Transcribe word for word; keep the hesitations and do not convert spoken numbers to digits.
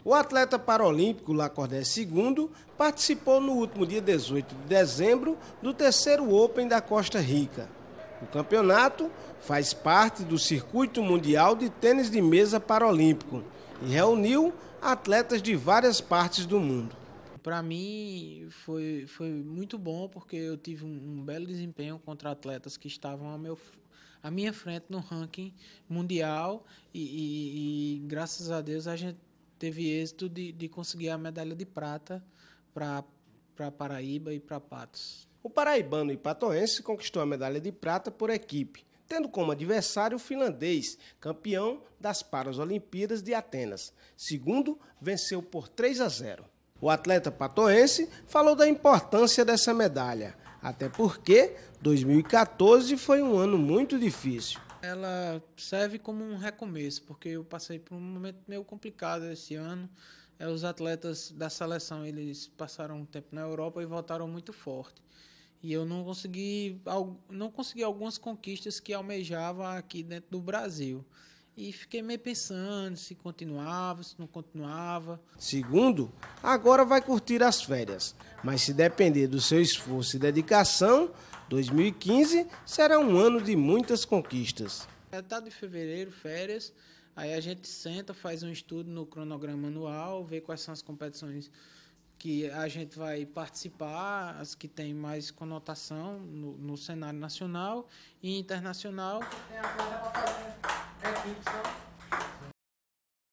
O atleta paralímpico Lacordé segundo participou no último dia dezoito de dezembro do terceiro Open da Costa Rica. O campeonato faz parte do Circuito Mundial de Tênis de Mesa Paralímpico e reuniu atletas de várias partes do mundo. Para mim foi, foi muito bom porque eu tive um, um belo desempenho contra atletas que estavam ao meu, à minha frente no ranking mundial e, e, e graças a Deus a gente teve êxito de, de conseguir a medalha de prata para Paraíba e para Patos. O paraibano e patoense conquistou a medalha de prata por equipe, tendo como adversário o finlandês, campeão das Paralimpíadas de Atenas. Segundo, venceu por três a zero. O atleta patoense falou da importância dessa medalha, até porque dois mil e quatorze foi um ano muito difícil. Ela serve como um recomeço, porque eu passei por um momento meio complicado esse ano. Os atletas da seleção eles passaram um tempo na Europa e voltaram muito forte. E eu não consegui, não consegui algumas conquistas que almejava aqui dentro do Brasil. E fiquei meio pensando se continuava, se não continuava. Segundo, agora vai curtir as férias, mas se depender do seu esforço e dedicação, dois mil e quinze será um ano de muitas conquistas. É data de fevereiro, férias, aí a gente senta, faz um estudo no cronograma anual, vê quais são as competições que a gente vai participar, as que têm mais conotação no, no cenário nacional e internacional. Tem a coisa para fazer equipe só.